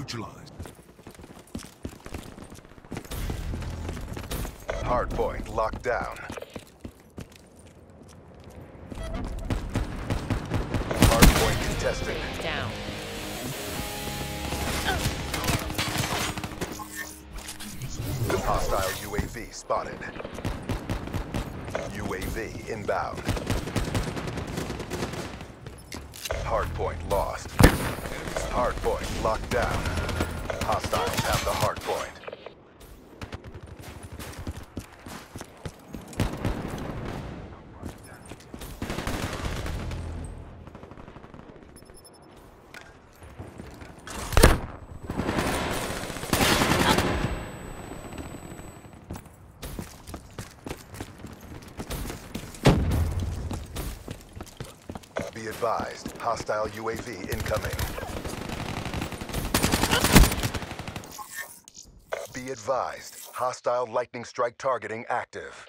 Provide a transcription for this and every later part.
neutralized. Hardpoint locked down. Hardpoint contested. Down. Hostile UAV spotted. UAV inbound. Hardpoint lost. Hardpoint locked down. Hostiles have the hardpoint. Be advised, hostile UAV incoming. Be advised, hostile lightning strike targeting active.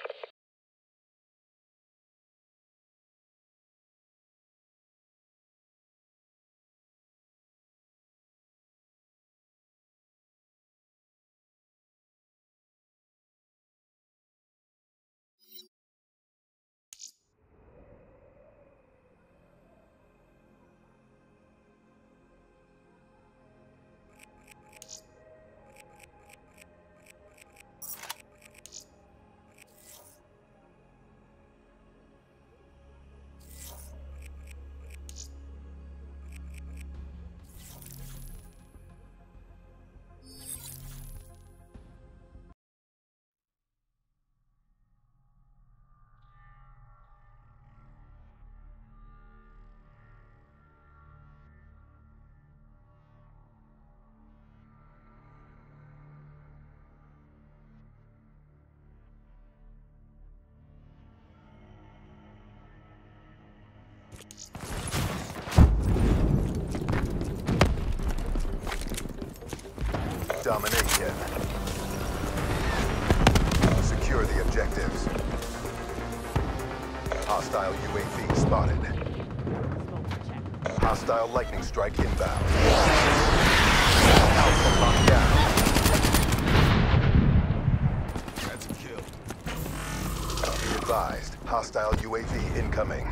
Domination. Secure the objectives. Hostile UAV spotted. Hostile lightning strike inbound. Alpha locked down. That's a kill. Be advised, hostile UAV incoming.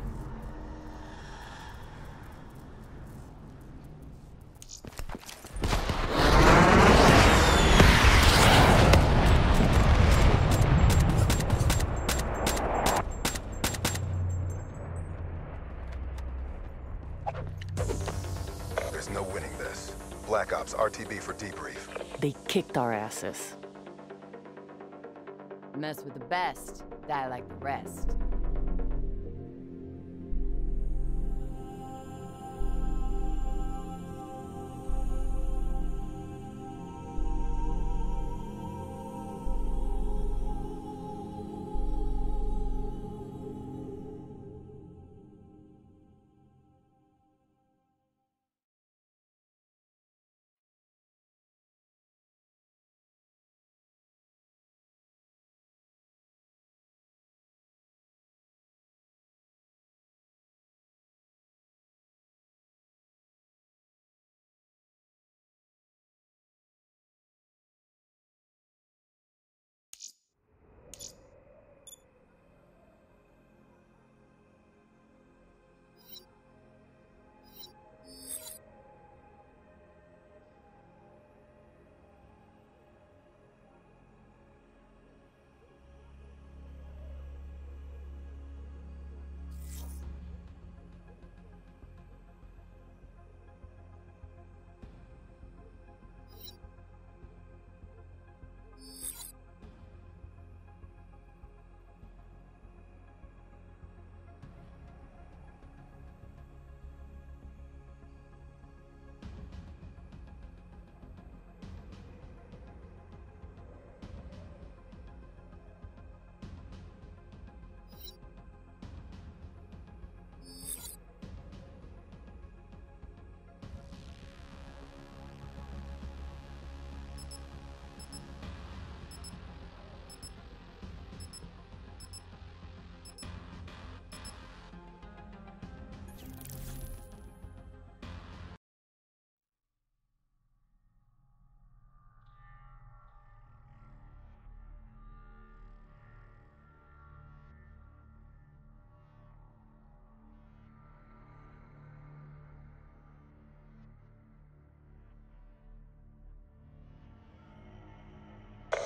There's no winning this. Black Ops RTB for debrief. They kicked our asses. Mess with the best, die like the rest.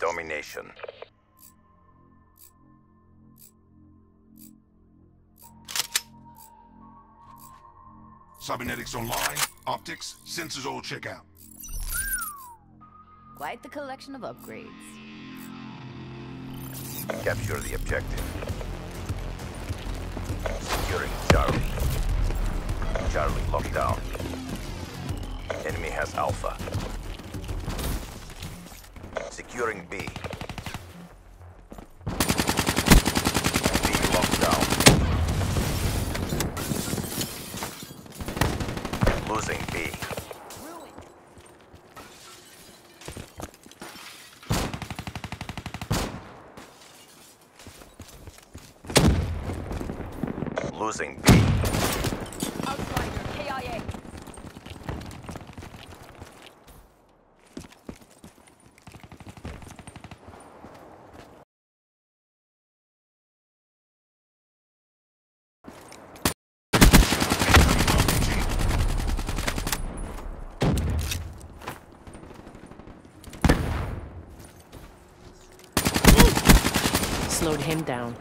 Domination. Cybernetics online, optics, sensors all check out. Quite the collection of upgrades. Capture the objective. Securing Charlie. Charlie locked down. Enemy has Alpha. Securing B. B locked down. Losing B. Losing B. Outrider, KIA. Slowed him down.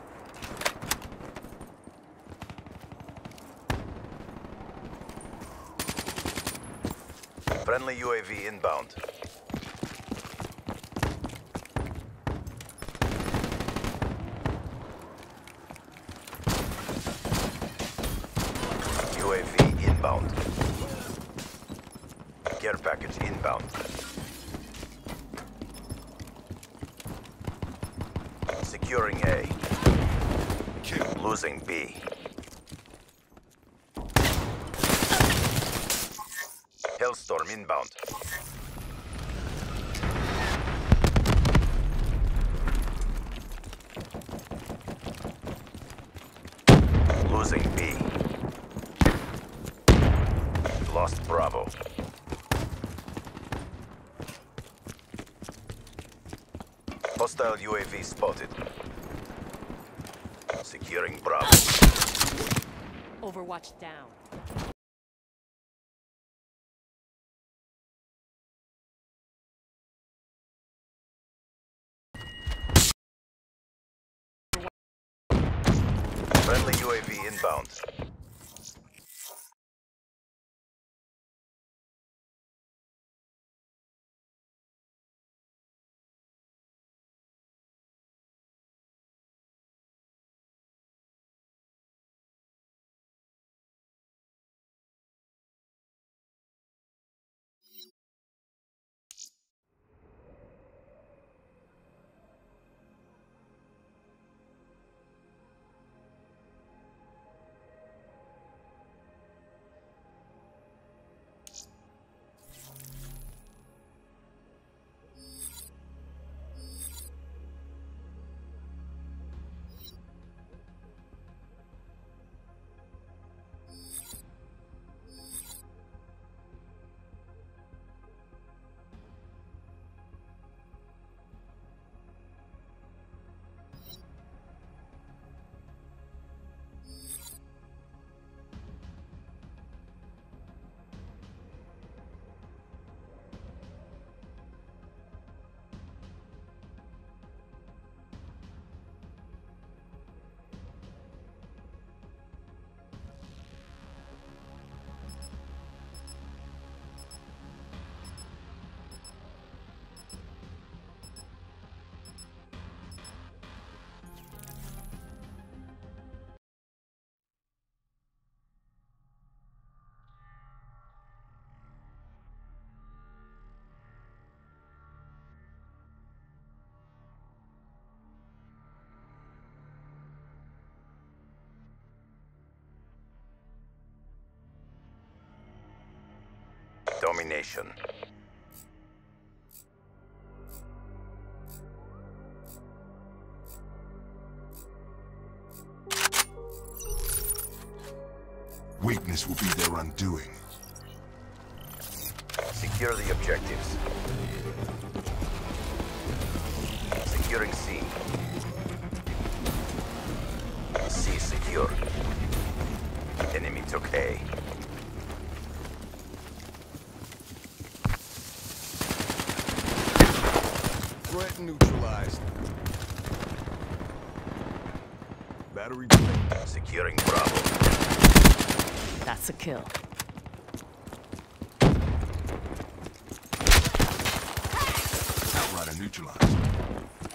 Friendly UAV inbound. UAV inbound. Care package inbound. Securing A. Kill. Losing B. Hellstorm inbound. Losing B. Lost Bravo. Hostile UAV spotted. Securing Bravo. Overwatch down. Friendly UAV inbound. Domination. Weakness will be their undoing. Secure the objectives. Securing C. C secure. Enemy took A. threat neutralized. Battery drained. Securing Bravo. That's a kill. Outrider neutralized.